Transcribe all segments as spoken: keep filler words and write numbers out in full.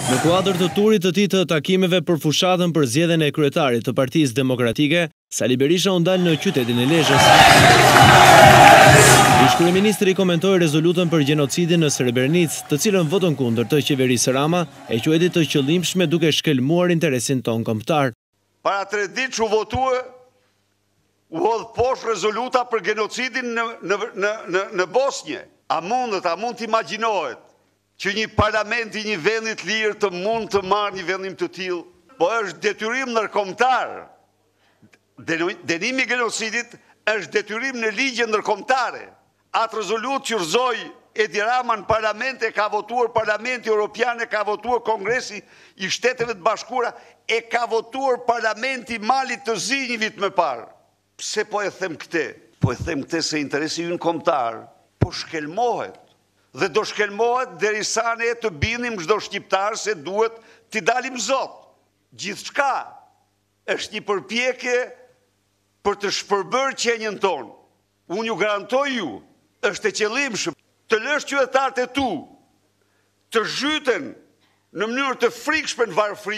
Në kuadër të turit të tij të takimeve për fushatën për zgjedhjen e kryetarit të Partisë Demokratike, Sali Berisha u ndal në qytetin e Lezhës. Ish-kryeministri komentoi rezolutën për gjenocidin në Srebrenicë, të cilën votën kundër të qeverisë Rama e quajti të qëllimshme duke shkelmuar interesin ton kombëtar. Para tre ditë u votua, u hodh poshtë rezoluta për genocidin në, në, në, në, në Bosnjë. A mundet, a mund të imagjinohet që një parlament i një vendit lirë të mund të marrë një vendim të tillë, po është detyrim ndërkombëtar. Dënimi i genocidit është detyrim në ligje ndërkombëtare. Atë rezolut që rëzoj Edi Rama në parlament e ka votuar Parlamenti Europian, e ka votuar Kongresi i Shteteve të Bashkuara, e ka votuar Parlamenti Malit të Zi një vit më parë. Pse po e them këte? Po e them këte se interesi ynë kombëtar po shkelmohet. Dhe do shkelmohet derisa ne të bindim çdo shqiptar se duhet t'i dalim zot. Gjithçka është një përpjekje për të shpërbërë qenjen tonë. Unë ju garantoj ju, është e qëllimshëm të lësh qytetarët e tu të zhyten në mënyrë të frikshme në varfëri,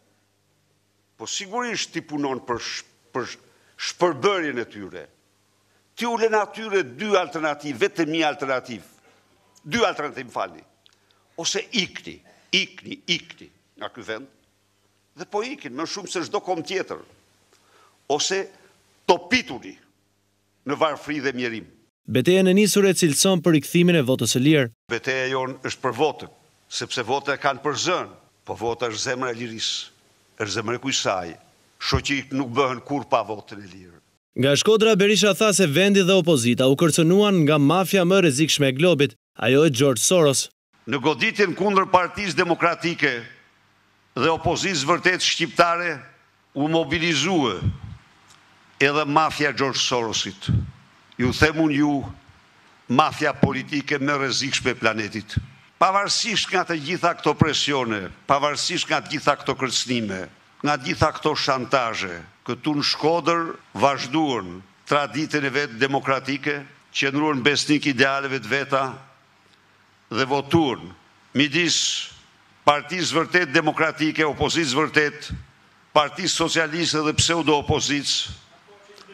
po sigurisht ti punon për, sh, për shpërbërjen e tyre. Ti u lën atyre dy alternativë, vetëm një alternativë. Dy alternativë falni. Ose ikni, ikni, ikni nga ky vend, dhe po ikin më shumë se çdo kom tjetër. Ose topituni në varfëri dhe mjerim. Betejën e nisur e cilëson për rikthimin e votës së lirë. Beteja jonë është për votën, sepse votët e kanë për zënë, po vota është zemra e lirisë, është zemra e kujsaj. Shoqëritë nuk bëhen kur pa votën e lirë. Nga Shkodra, Berisha tha se vendi dhe opozita u kërcënuan nga mafia më rrezikshme e globit, ajo e George Soros. Në goditjen kundër Partisë Demokratike dhe opozitës vërtet shqiptare u mobilizua edhe mafia George Sorosit. Ju them unë ju, mafia politike më rrezikshme e planetit. Pavarësisht nga të gjitha këto presione, pavarësisht nga të gjitha këto kërcënime, nga të gjitha këto shantazhe, këtu në Shkodër vazhduan traditën e vetë demokratike, qëndruan besnik idealeve të veta dhe votuan midis Partisë vërtet demokratike, opozitës vërtet, Partisë socialiste dhe pseudo-opozitës,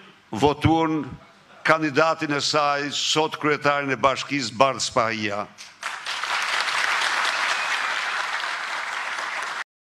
votuan kandidatin e saj, sot kryetarin e bashkisë Bardh Spahia.